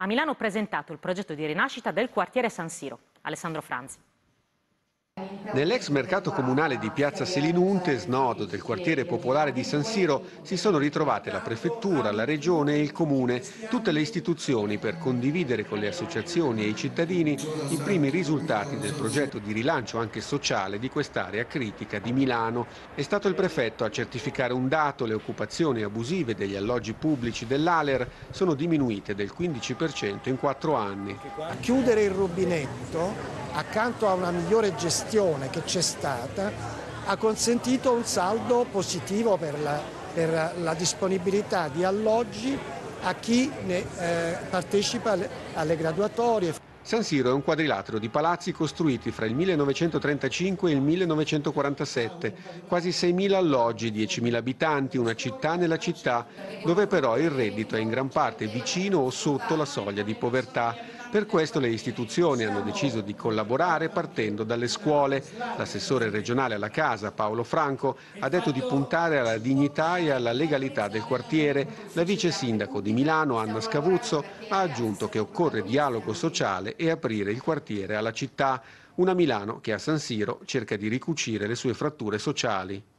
A Milano ha presentato il progetto di rinascita del quartiere San Siro. Alessandro Franzi. Nell'ex mercato comunale di Piazza Selinunte, snodo del quartiere popolare di San Siro, si sono ritrovate la prefettura, la regione e il comune, tutte le istituzioni per condividere con le associazioni e i cittadini i primi risultati del progetto di rilancio anche sociale di quest'area critica di Milano. È stato il prefetto a certificare un dato: le occupazioni abusive degli alloggi pubblici dell'Aler sono diminuite del 15% in 4 anni. Chiudere il rubinetto, accanto a una migliore gestione che c'è stata, ha consentito un saldo positivo per la disponibilità di alloggi a chi partecipa alle graduatorie. San Siro è un quadrilatero di palazzi costruiti fra il 1935 e il 1947, quasi 6.000 alloggi, 10.000 abitanti, una città nella città, dove però il reddito è in gran parte vicino o sotto la soglia di povertà. Per questo le istituzioni hanno deciso di collaborare partendo dalle scuole. L'assessore regionale alla casa, Paolo Franco, ha detto di puntare alla dignità e alla legalità del quartiere. La vice sindaco di Milano, Anna Scavuzzo, ha aggiunto che occorre dialogo sociale e aprire il quartiere alla città. Una Milano che a San Siro cerca di ricucire le sue fratture sociali.